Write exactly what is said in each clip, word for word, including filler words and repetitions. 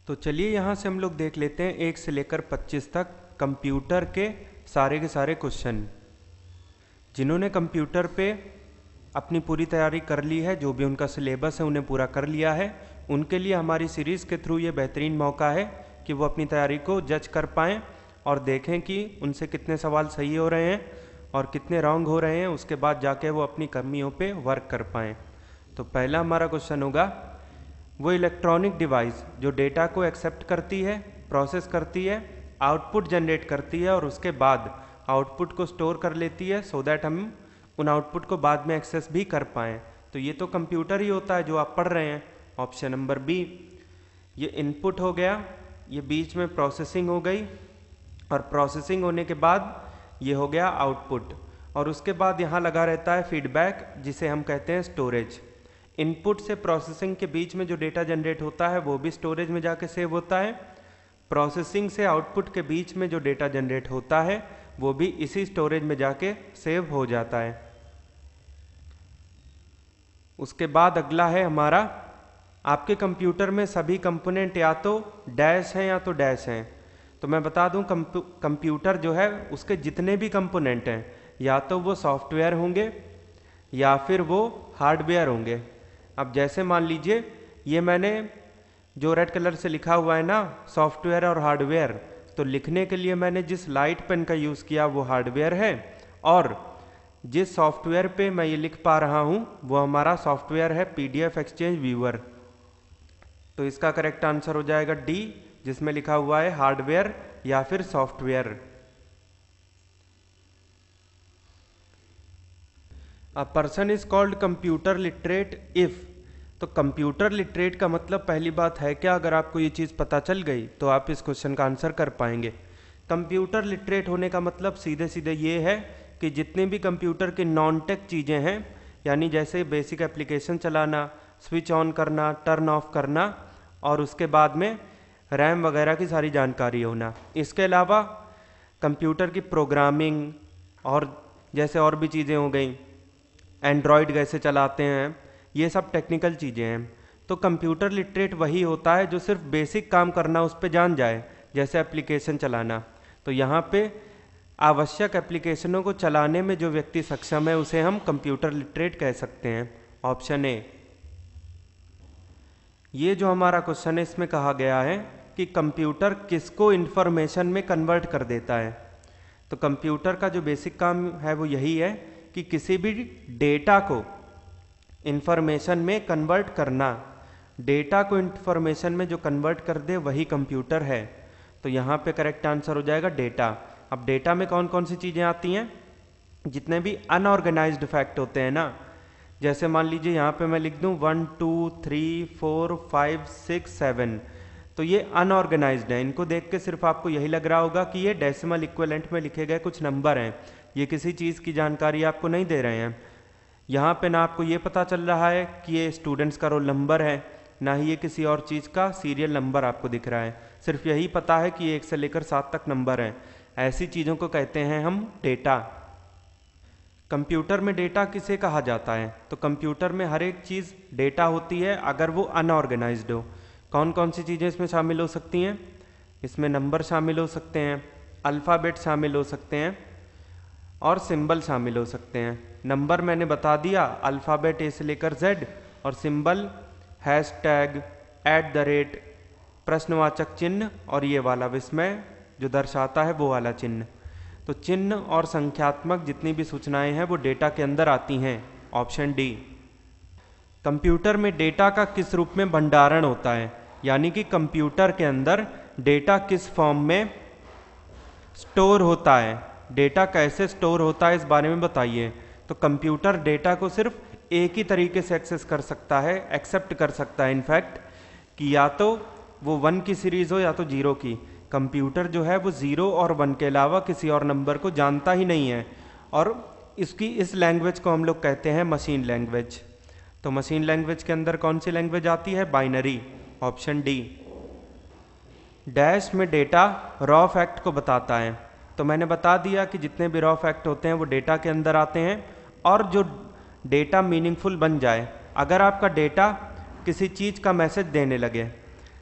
तो चलिए यहाँ से हम लोग देख लेते हैं एक से लेकर पच्चीस तक कंप्यूटर के सारे के सारे क्वेश्चन। जिन्होंने कंप्यूटर पे अपनी पूरी तैयारी कर ली है, जो भी उनका सिलेबस है उन्हें पूरा कर लिया है, उनके लिए हमारी सीरीज़ के थ्रू ये बेहतरीन मौका है कि वो अपनी तैयारी को जज कर पाएँ और देखें कि उनसे कितने सवाल सही हो रहे हैं और कितने रॉन्ग हो रहे हैं। उसके बाद जाके वो अपनी कमियों पे वर्क कर पाएँ। तो पहला हमारा क्वेश्चन होगा, वो इलेक्ट्रॉनिक डिवाइस जो डेटा को एक्सेप्ट करती है, प्रोसेस करती है, आउटपुट जनरेट करती है और उसके बाद आउटपुट को स्टोर कर लेती है सो दैट हम उन आउटपुट को बाद में एक्सेस भी कर पाएँ। तो ये तो कंप्यूटर ही होता है जो आप पढ़ रहे हैं। ऑप्शन नंबर बी, ये इनपुट हो गया, ये बीच में प्रोसेसिंग हो गई और प्रोसेसिंग होने के बाद ये हो गया आउटपुट और उसके बाद यहाँ लगा रहता है फीडबैक, जिसे हम कहते हैं स्टोरेज। इनपुट से प्रोसेसिंग के बीच में जो डेटा जनरेट होता है वो भी स्टोरेज में जाके सेव होता है। प्रोसेसिंग से आउटपुट के बीच में जो डेटा जनरेट होता है वो भी इसी स्टोरेज में जाके सेव हो जाता है। उसके बाद अगला है हमारा, आपके कंप्यूटर में सभी कंपोनेंट या तो डैश हैं या तो डैश हैं। तो मैं बता दूं, कंप्यूटर जो है उसके जितने भी कंपोनेंट हैं या तो वो सॉफ्टवेयर होंगे या फिर वो हार्डवेयर होंगे। अब जैसे मान लीजिए ये मैंने जो रेड कलर से लिखा हुआ है ना सॉफ्टवेयर और हार्डवेयर, तो लिखने के लिए मैंने जिस लाइट पेन का यूज़ किया वो हार्डवेयर है और जिस सॉफ्टवेयर पे मैं ये लिख पा रहा हूँ वो हमारा सॉफ्टवेयर है पीडीएफ एक्सचेंज व्यूअर। तो इसका करेक्ट आंसर हो जाएगा डी, जिसमें लिखा हुआ है हार्डवेयर या फिर software. A person is called computer literate if, तो कंप्यूटर लिटरेट का मतलब पहली बात है क्या, अगर आपको ये चीज़ पता चल गई तो आप इस क्वेश्चन का आंसर कर पाएंगे। कंप्यूटर लिटरेट होने का मतलब सीधे सीधे ये है कि जितने भी कंप्यूटर के नॉन टेक चीज़ें हैं, यानी जैसे बेसिक एप्लीकेशन चलाना, स्विच ऑन करना, टर्न ऑफ करना और उसके बाद में रैम वगैरह की सारी जानकारी होना। इसके अलावा कंप्यूटर की प्रोग्रामिंग और जैसे और भी चीज़ें हो गई, एंड्रॉयड कैसे चलाते हैं, ये सब टेक्निकल चीज़ें हैं। तो कंप्यूटर लिटरेट वही होता है जो सिर्फ बेसिक काम करना उस पर जान जाए, जैसे एप्लीकेशन चलाना। तो यहाँ पे आवश्यक एप्लीकेशनों को चलाने में जो व्यक्ति सक्षम है उसे हम कंप्यूटर लिटरेट कह सकते हैं। Option A. ये जो हमारा क्वेश्चन है इसमें कहा गया है कि कंप्यूटर किसको इंफॉर्मेशन में कन्वर्ट कर देता है। तो कंप्यूटर का जो बेसिक काम है वो यही है कि किसी भी डेटा को इंफॉर्मेशन में कन्वर्ट करना। डेटा को इंफॉर्मेशन में जो कन्वर्ट कर दे वही कंप्यूटर है। तो यहाँ पे करेक्ट आंसर हो जाएगा डेटा। अब डेटा में कौन कौन सी चीज़ें आती हैं, जितने भी अनऑर्गेनाइज्ड फैक्ट होते हैं ना, जैसे मान लीजिए यहाँ पे मैं लिख दूँ one two three four five six seven, तो ये अनऑर्गेनाइज्ड है। इनको देख के सिर्फ आपको यही लग रहा होगा कि ये डेसिमल इक्विवेलेंट में लिखे गए कुछ नंबर हैं, ये किसी चीज़ की जानकारी आपको नहीं दे रहे हैं। यहाँ पे ना आपको ये पता चल रहा है कि ये स्टूडेंट्स का रोल नंबर है, ना ही ये किसी और चीज़ का सीरियल नंबर आपको दिख रहा है। सिर्फ यही पता है कि एक से लेकर सात तक नंबर हैं। ऐसी चीज़ों को कहते हैं हम डेटा। कंप्यूटर में डेटा किसे कहा जाता है, तो कंप्यूटर में हर एक चीज़ डेटा होती है अगर वो अनऑर्गेनाइज्ड हो। कौन कौन सी चीज़ें इसमें शामिल हो सकती हैं, इसमें नंबर शामिल हो सकते हैं, अल्फ़ाबेट शामिल हो सकते हैं और सिंबल शामिल हो सकते हैं। नंबर मैंने बता दिया, अल्फ़ाबेट ए से लेकर जेड, और symbol hashtag, at the rate, प्रश्नवाचक चिन्ह और ये वाला विस्मय जो दर्शाता है वो वाला चिन्ह। तो चिन्ह और संख्यात्मक जितनी भी सूचनाएं हैं वो डेटा के अंदर आती हैं। Option D. कंप्यूटर में डेटा का किस रूप में भंडारण होता है, यानी कि कंप्यूटर के अंदर डेटा किस फॉर्म में स्टोर होता है, डेटा कैसे स्टोर होता है इस बारे में बताइए। तो कंप्यूटर डेटा को सिर्फ एक ही तरीके से एक्सेस कर सकता है, एक्सेप्ट कर सकता है इनफैक्ट, कि या तो वो वन की सीरीज हो या तो जीरो की। कंप्यूटर जो है वो ज़ीरो और वन के अलावा किसी और नंबर को जानता ही नहीं है और इसकी इस लैंग्वेज को हम लोग कहते हैं मशीन लैंग्वेज। तो मशीन लैंग्वेज के अंदर कौन सी लैंग्वेज आती है, बाइनरी। Option D. डैश में डेटा रॉ फैक्ट को बताता है। तो मैंने बता दिया कि जितने भी रॉ फैक्ट होते हैं वो डेटा के अंदर आते हैं और जो डेटा मीनिंगफुल बन जाए, अगर आपका डेटा किसी चीज़ का मैसेज देने लगे,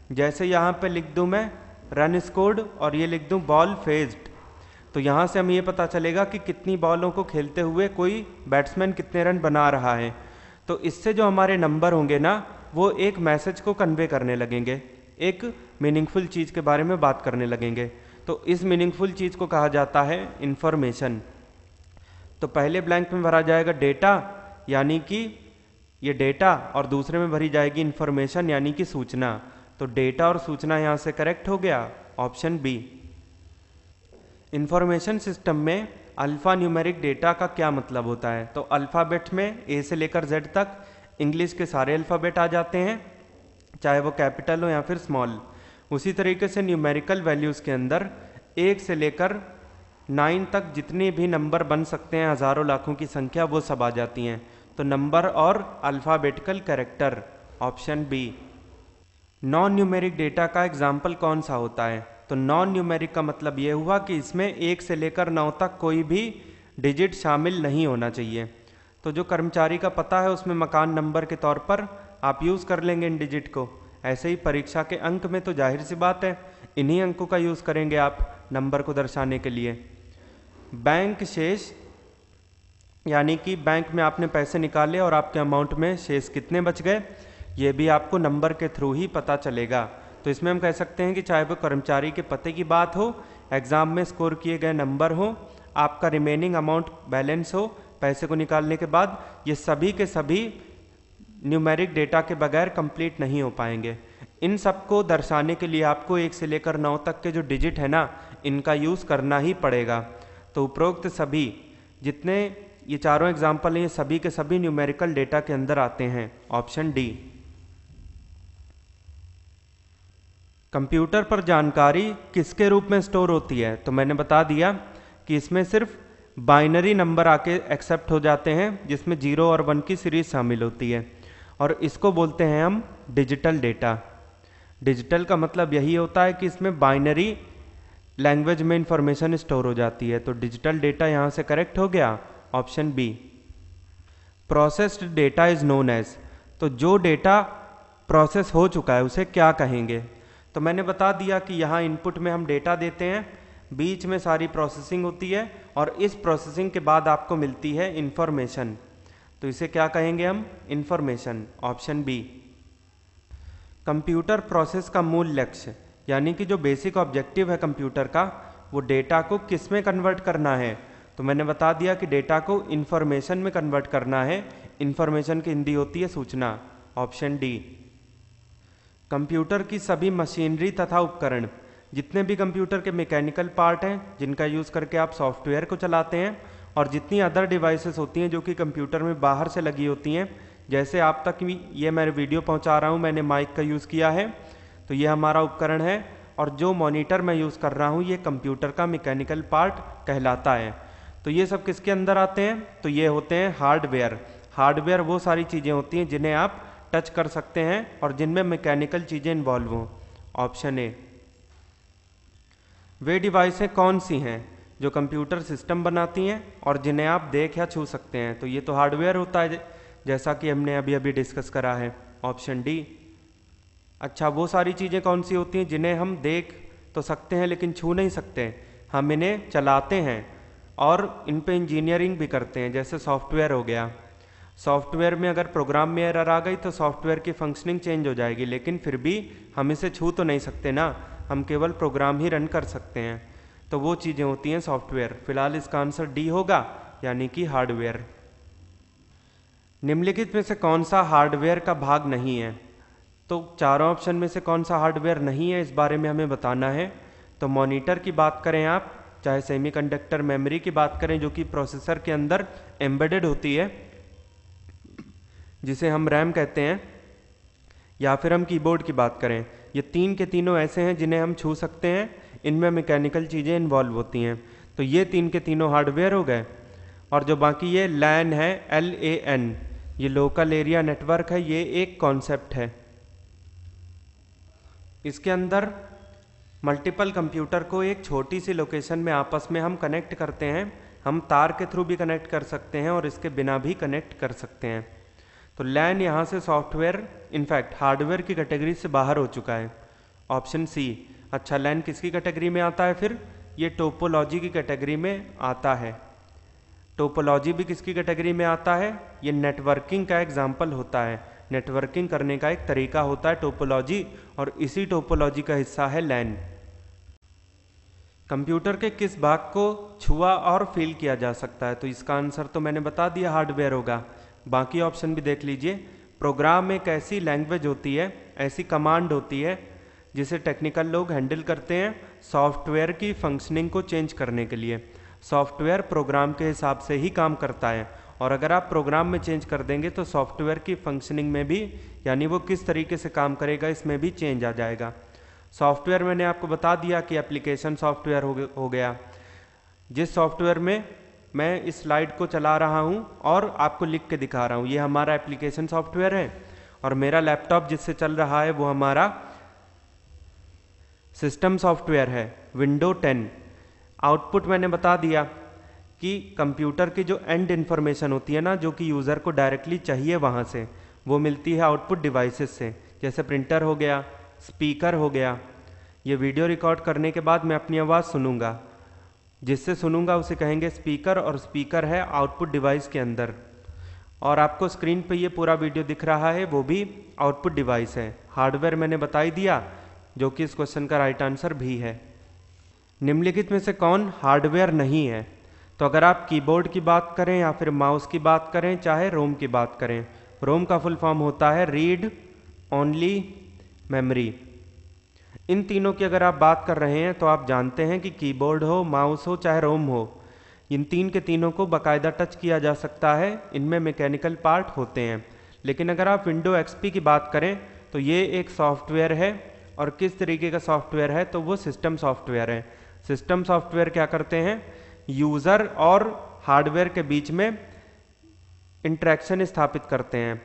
जैसे यहाँ पे लिख दूँ मैं रन स्कोर्ड और ये लिख दूँ बॉल फेज्ड, तो यहाँ से हमें ये पता चलेगा कि कितनी बॉलों को खेलते हुए कोई बैट्समैन कितने रन बना रहा है। तो इससे जो हमारे नंबर होंगे ना, वो एक मैसेज को कन्वे करने लगेंगे, एक मीनिंगफुल चीज़ के बारे में बात करने लगेंगे। तो इस मीनिंगफुल चीज़ को कहा जाता है इंफॉर्मेशन। तो पहले ब्लैंक में भरा जाएगा डेटा, यानी कि ये डेटा, और दूसरे में भरी जाएगी इंफॉर्मेशन यानी कि सूचना। तो डेटा और सूचना यहाँ से करेक्ट हो गया, ऑप्शन बी। इंफॉर्मेशन सिस्टम में अल्फ़ा न्यूमेरिक डेटा का क्या मतलब होता है? तो अल्फ़ाबेट में ए से लेकर जेड तक इंग्लिश के सारे अल्फ़ाबेट आ जाते हैं, चाहे वो कैपिटल हो या फिर स्मॉल। उसी तरीके से न्यूमेरिकल वैल्यूज़ के अंदर एक से लेकर नाइन तक जितने भी नंबर बन सकते हैं, हज़ारों लाखों की संख्या, वो सब आ जाती हैं। तो नंबर और alphabetical character, option B. Non numeric data का एग्जाम्पल कौन सा होता है? तो नॉन न्यूमेरिक का मतलब ये हुआ कि इसमें एक से लेकर नौ तक कोई भी डिजिट शामिल नहीं होना चाहिए। तो जो कर्मचारी का पता है उसमें मकान नंबर के तौर पर आप यूज़ कर लेंगे इन डिजिट को। ऐसे ही परीक्षा के अंक में तो जाहिर सी बात है इन्हीं अंकों का यूज़ करेंगे आप नंबर को दर्शाने के लिए। बैंक शेष, यानी कि बैंक में आपने पैसे निकाले और आपके अमाउंट में शेष कितने बच गए, ये भी आपको नंबर के थ्रू ही पता चलेगा। तो इसमें हम कह सकते हैं कि चाहे वो कर्मचारी के पते की बात हो, एग्ज़ाम में स्कोर किए गए नंबर हो, आपका रिमेनिंग अमाउंट बैलेंस हो पैसे को निकालने के बाद, ये सभी के सभी न्यूमेरिक डेटा के बगैर कंप्लीट नहीं हो पाएंगे। इन सबको दर्शाने के लिए आपको एक से लेकर नौ तक के जो डिजिट है ना, इनका यूज़ करना ही पड़ेगा। तो उपरोक्त सभी जितने ये चारों एग्जाम्पल हैं, ये सभी के सभी न्यूमेरिकल डेटा के अंदर आते हैं, ऑप्शन डी। कंप्यूटर पर जानकारी किसके रूप में स्टोर होती है? तो मैंने बता दिया कि इसमें सिर्फ बाइनरी नंबर आके एक्सेप्ट हो जाते हैं, जिसमें जीरो और वन की सीरीज शामिल होती है, और इसको बोलते हैं हम डिजिटल डेटा। डिजिटल का मतलब यही होता है कि इसमें बाइनरी लैंग्वेज में इंफॉर्मेशन स्टोर हो जाती है। तो डिजिटल डेटा यहाँ से करेक्ट हो गया, option B. Processed data is known as, तो जो डेटा प्रोसेस हो चुका है उसे क्या कहेंगे? तो मैंने बता दिया कि यहाँ इनपुट में हम डेटा देते हैं, बीच में सारी प्रोसेसिंग होती है, और इस प्रोसेसिंग के बाद आपको मिलती है इंफॉर्मेशन। तो इसे क्या कहेंगे हम? Information, option B. Computer process का मूल लक्ष्य, यानी कि जो बेसिक ऑब्जेक्टिव है कंप्यूटर का, वो डेटा को किस में कन्वर्ट करना है? तो मैंने बता दिया कि डेटा को इंफॉर्मेशन में कन्वर्ट करना है। इंफॉर्मेशन की हिंदी होती है सूचना, ऑप्शन डी। कंप्यूटर की सभी मशीनरी तथा उपकरण, जितने भी कंप्यूटर के मैकेनिकल पार्ट हैं जिनका यूज़ करके आप सॉफ्टवेयर को चलाते हैं, और जितनी अदर डिवाइसेस होती हैं जो कि कंप्यूटर में बाहर से लगी होती हैं, जैसे आप तक भी ये मैं वीडियो पहुंचा रहा हूं, मैंने माइक का यूज़ किया है, तो ये हमारा उपकरण है, और जो मॉनिटर मैं यूज़ कर रहा हूं ये कंप्यूटर का मैकेनिकल पार्ट कहलाता है। तो ये सब किसके अंदर आते हैं? तो ये होते हैं हार्डवेयर। हार्डवेयर वो सारी चीज़ें होती हैं जिन्हें आप टच कर सकते हैं और जिनमें मैकेनिकल चीज़ें इन्वॉल्व हों, ऑप्शन ए। वे डिवाइसें कौन सी हैं जो कंप्यूटर सिस्टम बनाती हैं और जिन्हें आप देख या छू सकते हैं? तो ये तो हार्डवेयर होता है, जैसा कि हमने अभी अभी डिस्कस करा है, ऑप्शन डी। अच्छा, वो सारी चीज़ें कौन सी होती हैं जिन्हें हम देख तो सकते हैं लेकिन छू नहीं सकते? हम इन्हें चलाते हैं और इन पे इंजीनियरिंग भी करते हैं, जैसे सॉफ्टवेयर हो गया। सॉफ्टवेयर में अगर प्रोग्राम में एरर आ गई तो सॉफ्टवेयर की फंक्शनिंग चेंज हो जाएगी, लेकिन फिर भी हम इसे छू तो नहीं सकते ना, हम केवल प्रोग्राम ही रन कर सकते हैं। तो वो चीज़ें होती हैं सॉफ्टवेयर। फिलहाल इसका आंसर डी होगा, यानी कि हार्डवेयर। निम्नलिखित में से कौन सा हार्डवेयर का भाग नहीं है? तो चारों ऑप्शन में से कौन सा हार्डवेयर नहीं है, इस बारे में हमें बताना है। तो मॉनिटर की बात करें आप, चाहे सेमीकंडक्टर मेमोरी की बात करें जो कि प्रोसेसर के अंदर एम्बेडेड होती है, जिसे हम रैम कहते हैं, या फिर हम कीबोर्ड की बात करें, ये तीन के तीनों ऐसे हैं जिन्हें हम छू सकते हैं, इनमें मैकेनिकल चीज़ें इन्वॉल्व होती हैं। तो ये तीन के तीनों हार्डवेयर हो गए। और जो बाकी ये लैन है, एल ए एन, ये लोकल एरिया नेटवर्क है, ये एक कॉन्सेप्ट है। इसके अंदर मल्टीपल कंप्यूटर को एक छोटी सी लोकेशन में आपस में हम कनेक्ट करते हैं। हम तार के थ्रू भी कनेक्ट कर सकते हैं और इसके बिना भी कनेक्ट कर सकते हैं। तो लैन यहाँ से सॉफ्टवेयर, इनफैक्ट हार्डवेयर की कैटेगरी से बाहर हो चुका है। Option C. अच्छा, लैन किसकी कैटेगरी में आता है फिर? ये टोपोलॉजी की कैटेगरी में आता है। टोपोलॉजी भी किसकी कैटेगरी में आता है? ये नेटवर्किंग का एग्जाम्पल होता है, नेटवर्किंग करने का एक तरीका होता है टोपोलॉजी, और इसी टोपोलॉजी का हिस्सा है लैन। कंप्यूटर के किस भाग को छुआ और फील किया जा सकता है? तो इसका आंसर तो मैंने बता दिया, हार्डवेयर होगा। बाकी ऑप्शन भी देख लीजिए। प्रोग्राम एक ऐसी लैंग्वेज होती है, ऐसी कमांड होती है जिसे टेक्निकल लोग हैंडल करते हैं सॉफ्टवेयर की फंक्शनिंग को चेंज करने के लिए। सॉफ्टवेयर प्रोग्राम के हिसाब से ही काम करता है, और अगर आप प्रोग्राम में चेंज कर देंगे तो सॉफ्टवेयर की फंक्शनिंग में भी, यानी वो किस तरीके से काम करेगा, इसमें भी चेंज आ जाएगा। सॉफ्टवेयर मैंने आपको बता दिया कि एप्लीकेशन सॉफ्टवेयर हो गया। जिस सॉफ्टवेयर में मैं इस स्लाइड को चला रहा हूं और आपको लिख के दिखा रहा हूं, ये हमारा एप्लीकेशन सॉफ्टवेयर है, और मेरा लैपटॉप जिससे चल रहा है वो हमारा सिस्टम सॉफ्टवेयर है, विंडो टेन। आउटपुट मैंने बता दिया कि कंप्यूटर की जो एंड इन्फॉर्मेशन होती है ना, जो कि यूज़र को डायरेक्टली चाहिए वहाँ से, वो मिलती है आउटपुट डिवाइसेस से, जैसे प्रिंटर हो गया, स्पीकर हो गया। ये वीडियो रिकॉर्ड करने के बाद मैं अपनी आवाज़ सुनूंगा, जिससे सुनूंगा उसे कहेंगे स्पीकर, और स्पीकर है आउटपुट डिवाइस के अंदर। और आपको स्क्रीन पे ये पूरा वीडियो दिख रहा है, वो भी आउटपुट डिवाइस है। हार्डवेयर मैंने बता ही दिया, जो कि इस क्वेश्चन का राइट आंसर भी है। निम्नलिखित में से कौन हार्डवेयर नहीं है? तो अगर आप कीबोर्ड की बात करें या फिर माउस की बात करें, चाहे रोम की बात करें, रोम का फुल फॉर्म होता है रीड ओनली मेमोरी। इन तीनों की अगर आप बात कर रहे हैं तो आप जानते हैं कि कीबोर्ड हो, माउस हो, चाहे रोम हो, इन तीन के तीनों को बाकायदा टच किया जा सकता है, इनमें मैकेनिकल पार्ट होते हैं। लेकिन अगर आप विंडो एक्सपी की बात करें तो ये एक सॉफ्टवेयर है, और किस तरीके का सॉफ्टवेयर है? तो वो सिस्टम सॉफ्टवेयर है। सिस्टम सॉफ्टवेयर क्या करते हैं? यूज़र और हार्डवेयर के बीच में इंटरेक्शन स्थापित करते हैं,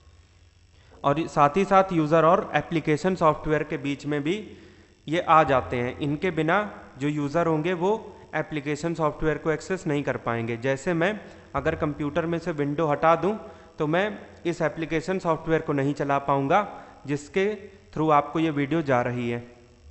और साथ ही साथ यूज़र और एप्लीकेशन सॉफ्टवेयर के बीच में भी ये आ जाते हैं। इनके बिना जो यूज़र होंगे वो एप्लीकेशन सॉफ्टवेयर को एक्सेस नहीं कर पाएंगे। जैसे मैं अगर कंप्यूटर में से विंडो हटा दूं तो मैं इस एप्लीकेशन सॉफ्टवेयर को नहीं चला पाऊंगा, जिसके थ्रू आपको ये वीडियो जा रही है।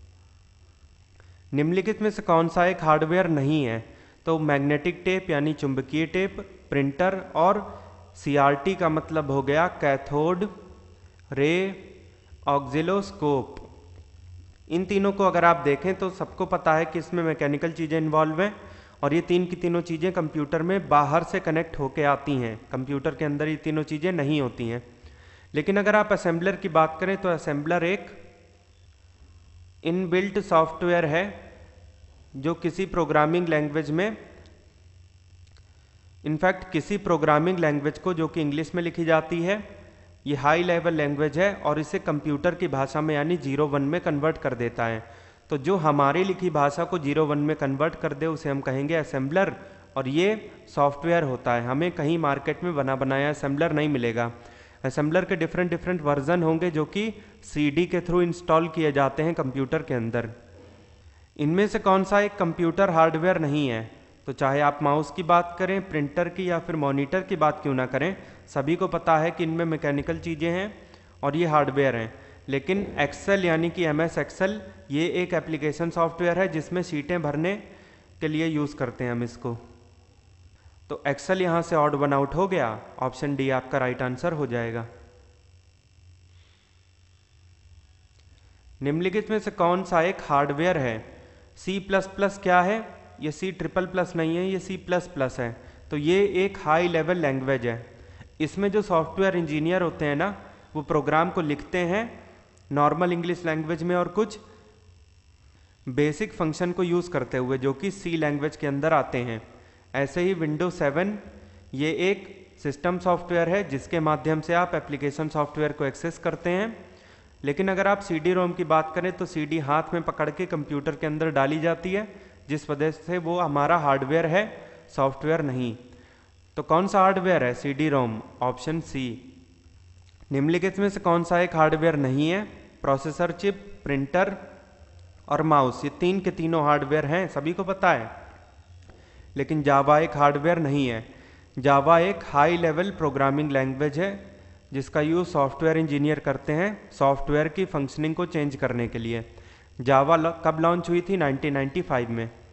निम्नलिखित में से कौन सा एक हार्डवेयर नहीं है? तो मैग्नेटिक टेप यानी चुंबकीय टेप, प्रिंटर, और सीआरटी का मतलब हो गया कैथोड रे ऑक्सिलोस्कोप। इन तीनों को अगर आप देखें तो सबको पता है कि इसमें मैकेनिकल चीज़ें इन्वॉल्व हैं, और ये तीन की तीनों चीज़ें कंप्यूटर में बाहर से कनेक्ट होके आती हैं, कंप्यूटर के अंदर ये तीनों चीज़ें नहीं होती हैं। लेकिन अगर आप असेंबलर की बात करें तो असेंबलर एक इनबिल्ट सॉफ्टवेयर है, जो किसी प्रोग्रामिंग लैंग्वेज में, इनफैक्ट किसी प्रोग्रामिंग लैंग्वेज को जो कि इंग्लिश में लिखी जाती है, ये हाई लेवल लैंग्वेज है, और इसे कंप्यूटर की भाषा में यानी जीरो वन में कन्वर्ट कर देता है। तो जो हमारी लिखी भाषा को जीरो वन में कन्वर्ट कर दे उसे हम कहेंगे असेंबलर, और ये सॉफ्टवेयर होता है। हमें कहीं मार्केट में बना बनाया असेंबलर नहीं मिलेगा। असेंबलर के डिफरेंट डिफरेंट वर्जन होंगे जो कि सीडी के थ्रू इंस्टॉल किए जाते हैं कंप्यूटर के अंदर। इनमें से कौन सा एक कंप्यूटर हार्डवेयर नहीं है? तो चाहे आप माउस की बात करें, प्रिंटर की, या फिर मॉनिटर की बात क्यों ना करें, सभी को पता है कि इनमें मैकेनिकल चीज़ें हैं और ये हार्डवेयर हैं। लेकिन एक्सेल यानी कि एम एस एक्सेल, ये एक एप्लीकेशन सॉफ्टवेयर है जिसमें शीटें भरने के लिए यूज़ करते हैं हम इसको। तो एक्सेल यहाँ से ऑड वन आउट हो गया, ऑप्शन डी आपका राइट आंसर हो जाएगा। निम्नलिखित में से कौन सा एक हार्डवेयर है? सी प्लस प्लस क्या है? ये सी ट्रिपल प्लस नहीं है, ये सी प्लस प्लस है। तो ये एक हाई लेवल लैंग्वेज है। इसमें जो सॉफ्टवेयर इंजीनियर होते हैं ना, वो प्रोग्राम को लिखते हैं नॉर्मल इंग्लिश लैंग्वेज में और कुछ बेसिक फंक्शन को यूज़ करते हुए, जो कि सी लैंग्वेज के अंदर आते हैं। ऐसे ही विंडो सेवन ये एक सिस्टम सॉफ्टवेयर है जिसके माध्यम से आप एप्लीकेशन सॉफ्टवेयर को एक्सेस करते हैं। लेकिन अगर आप सी डी रोम की बात करें तो सी डी हाथ में पकड़ के कंप्यूटर के अंदर डाली जाती है, जिस वजह से वो हमारा हार्डवेयर है, सॉफ्टवेयर नहीं। तो कौन सा हार्डवेयर है? C D ROM, option C. निम्नलिखित में से कौन सा एक हार्डवेयर नहीं है? प्रोसेसर चिप, प्रिंटर और माउस, ये तीन के तीनों हार्डवेयर हैं, सभी को पता है। लेकिन जावा एक हार्डवेयर नहीं है। जावा एक हाई लेवल प्रोग्रामिंग लैंग्वेज है जिसका यूज़ सॉफ्टवेयर इंजीनियर करते हैं सॉफ्टवेयर की फंक्शनिंग को चेंज करने के लिए। जावा कब लॉन्च हुई थी? नाइनटीन नाइंटी फाइव में।